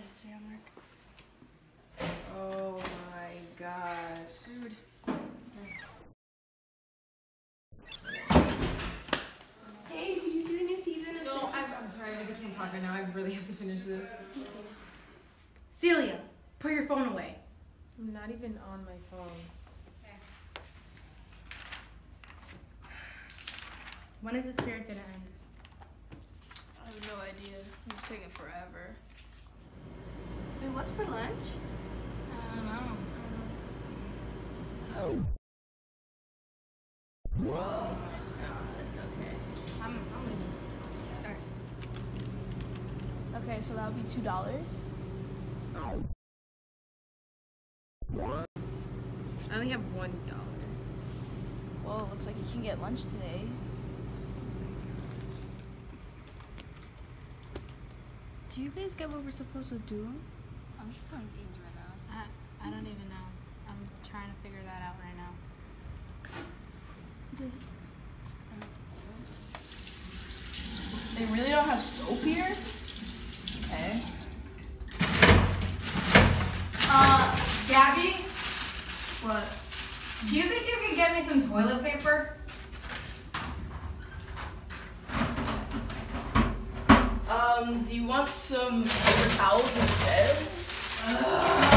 yesterday on work. Oh my gosh. Screwed. Hey, did you see the new season of No, I'm sorry, I really can't talk right now. I really have to finish this. Celia, put your phone away. I'm not even on my phone. When is this period gonna end? I have no idea. It's taking forever. Wait, what's for lunch? I don't know. Oh my god. Okay. I'm leaving. Alright. Okay, so that would be $2. I only have $1. Well, it looks like you can get lunch today. Do you guys get what we're supposed to do? I'm just playing games right now. I don't even know. I'm trying to figure that out right now. They really don't have soap here? Okay. Gabby? What? Do you think you could get me some toilet paper? Do you want some paper towels instead?